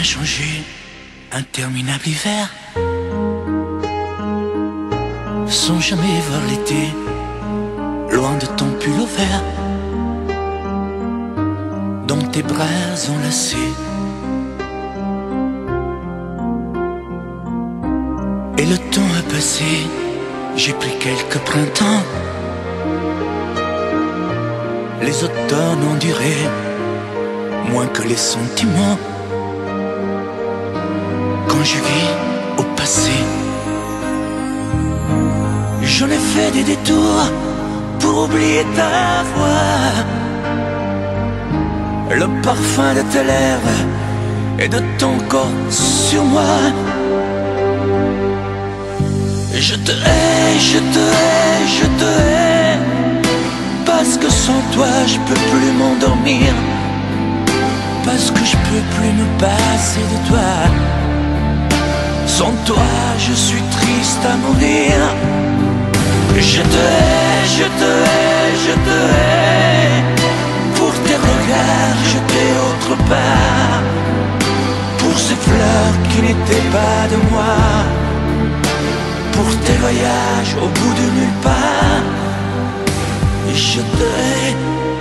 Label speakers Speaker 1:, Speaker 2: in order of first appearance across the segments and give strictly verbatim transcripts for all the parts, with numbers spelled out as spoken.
Speaker 1: changé, interminable hiver, sans jamais voir l'été, loin de ton pull au vert, dans tes bras enlacés. Et le temps a passé, j'ai pris quelques printemps, les automnes ont duré moins que les sentiments. Quand je vis au passé, j'en ai fait des détours pour oublier ta voix, le parfum de tes lèvres et de ton corps sur moi. Je te hais, je te hais, je te hais, parce que sans toi je peux plus m'endormir, parce que je peux plus me passer de toi. Sans toi je suis triste à mourir. Je te hais, je te hais, je te hais, pour tes regards jetés autre part, pour ces fleurs qui n'étaient pas de moi, pour tes voyages au bout de nulle part. Je te hais.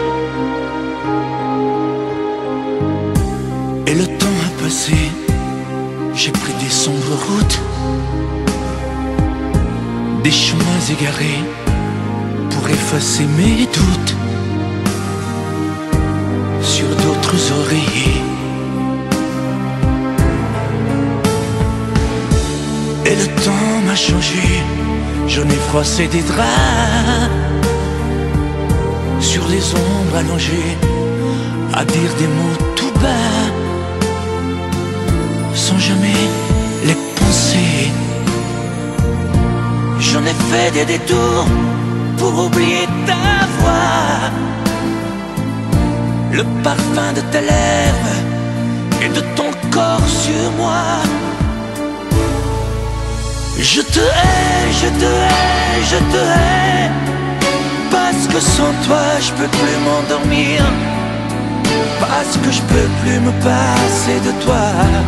Speaker 1: Et le temps a passé, j'ai pris des sombres routes, des chemins égarés pour effacer mes doutes sur d'autres oreillers. Et le temps m'a changé, j'en ai froissé des draps sur les ombres allongées, à dire des mots tout bas, sans jamais les penser. J'en ai fait des détours pour oublier ta voix, le parfum de tes lèvres et de ton corps sur moi. Je te hais, je te hais, je te hais, parce que sans toi je peux plus m'endormir, parce que je peux plus me passer de toi.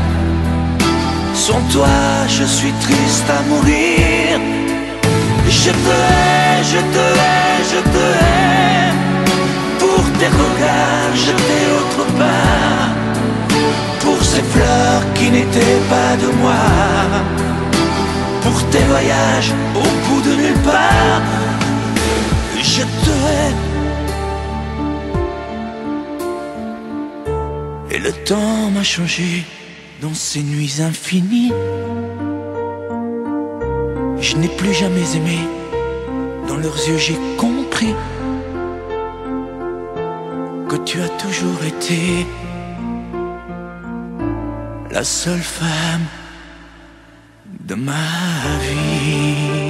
Speaker 1: Sans toi je suis triste à mourir. Je te hais, je te hais, je te hais, pour tes regards jetés autre part, pour ces fleurs qui n'étaient pas de moi, pour tes voyages au bout de nulle part. Je te hais. Et le temps m'a changé dans ces nuits infinies. Je n'ai plus jamais aimé, dans leurs yeux j'ai compris que tu as toujours été la seule femme de ma vie.